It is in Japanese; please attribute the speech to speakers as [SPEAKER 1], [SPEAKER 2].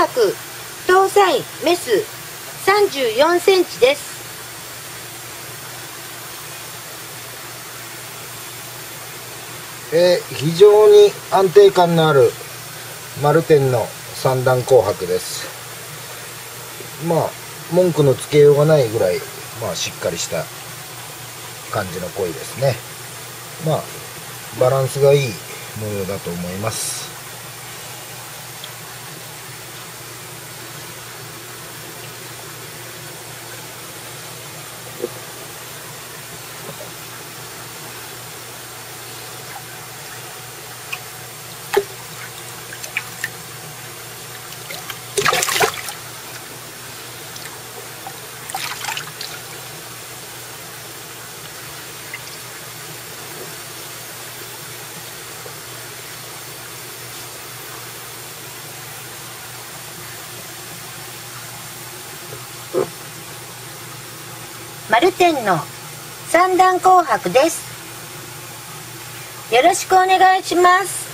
[SPEAKER 1] 白搭載メス34センチです。
[SPEAKER 2] 非常に安定感のあるマルテンの三段紅白です。まあ文句のつけようがないぐらい、しっかりした感じの鯉ですね。バランスがいい模様だと思います。
[SPEAKER 1] マルテンの三段紅白です。よろしくお願いします。